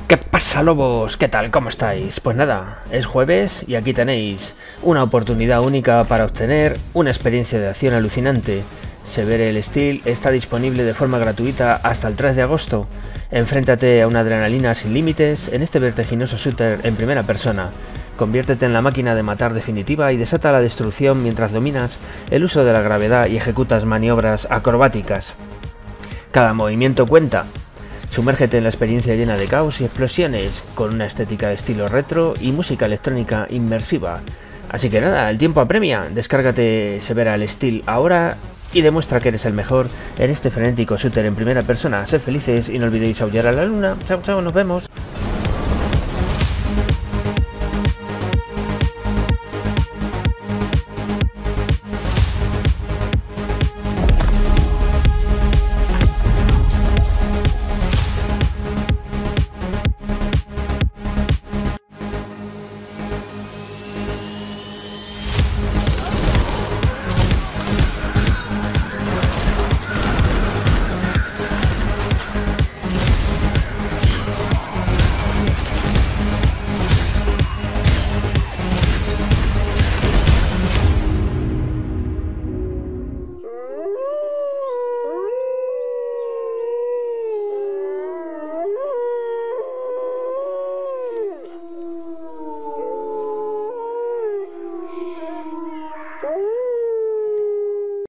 ¿Qué pasa, lobos? ¿Qué tal? ¿Cómo estáis? Pues nada, es jueves y aquí tenéis una oportunidad única para obtener una experiencia de acción alucinante. Severe Steel está disponible de forma gratuita hasta el 3 de agosto. Enfréntate a una adrenalina sin límites en este vertiginoso shooter en primera persona. Conviértete en la máquina de matar definitiva y desata la destrucción mientras dominas el uso de la gravedad y ejecutas maniobras acrobáticas. Cada movimiento cuenta. Sumérgete en la experiencia llena de caos y explosiones, con una estética de estilo retro y música electrónica inmersiva. Así que nada, el tiempo apremia, descárgate Severe Steel ahora y demuestra que eres el mejor en este frenético shooter en primera persona. Sed felices y no olvidéis aullar a la luna. Chao, chao, nos vemos.